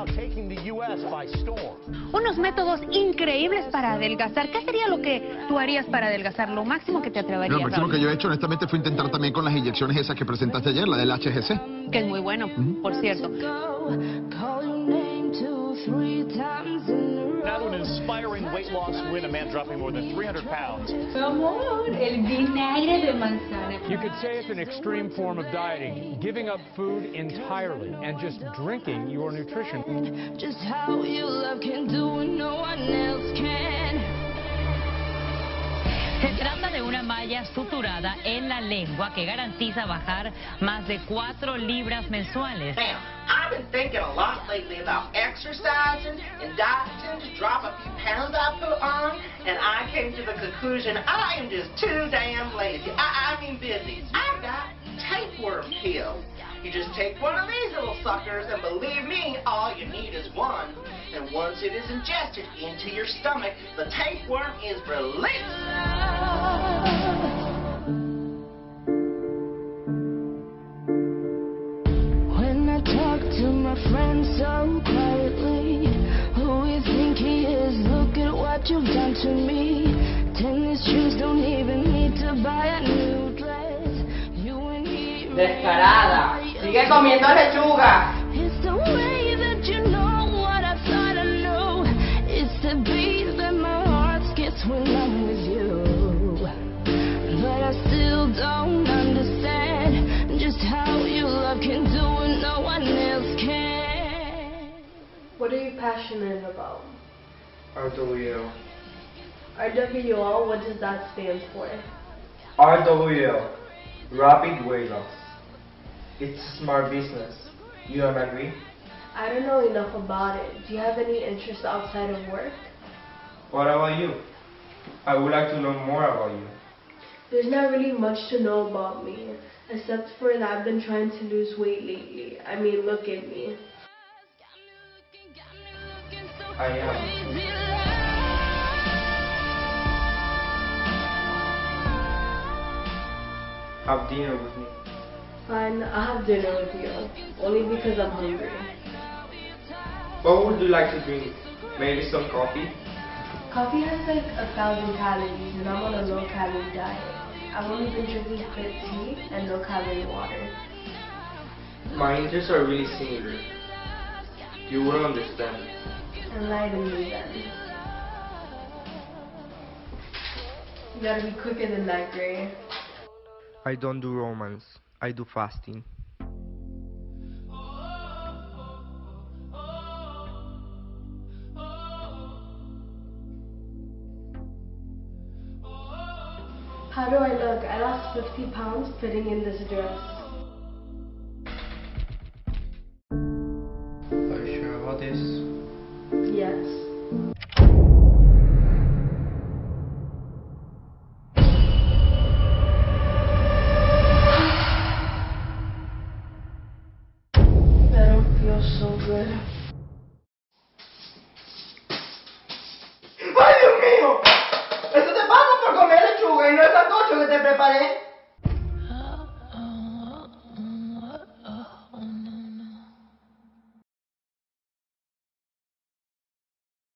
Unos métodos increíbles para adelgazar. ¿Qué sería lo que tú harías para adelgazar? Lo máximo que te atreverías. Lo máximo que yo he hecho, honestamente, fue intentar también con las inyecciones esas que presentaste ayer, la del HGC. Que es muy bueno, por cierto. Now an inspiring weight loss win, a man dropping more than 300 pounds. Amor, el vinagre de manzana. You could say it's an extreme form of dieting, giving up food entirely and just drinking your nutrition. Just how you love can do what no one else can. Se trata de una malla suturada en la lengua que garantiza bajar más de 4 libras mensuales. I've been thinking a lot lately about exercising and dieting to drop a few pounds I put on, and I came to the conclusion I am just too damn lazy. I mean busy. I've got tapeworm pills. You just take one of these little suckers, and believe me, all you need is one. And once it is ingested into your stomach, the tapeworm is released. To my friend so quietly, who you think he is? Look at what you've done to me. Tennis shoes don't even need to buy a new dress. You and me. Descarada. Sigue comiendo lechuga. It's the way that you know what I thought I knew. It's the beat that my heart skips when I'm with you. But I still don't understand just how your love can do what no one else can. What are you passionate about? RWL. RWL, what does that stand for? RWL. Rapid weight loss. It's a smart business. You don't agree? I don't know enough about it. Do you have any interest outside of work? What about you? I would like to know more about you. There's not really much to know about me, except for that I've been trying to lose weight lately. I mean, look at me. I am. Have dinner with me. Fine, I'll have dinner with you, only because I'm hungry. What would you like to drink? Maybe some coffee? Coffee has like 1,000 calories, and I'm on a low-calorie diet. I've only been drinking fit tea and no-calorie water. My interests are really similar. You will understand. Enlighten me then. You gotta be quicker than that, Gray. I don't do romance. I do fasting. How do I look? I lost 50 pounds fitting in this dress. Are you sure about this? Yes. I don't feel so good. ¡Ay, Dios mío! Eso te pasa por comer lechuga y no el sancocho que te preparé.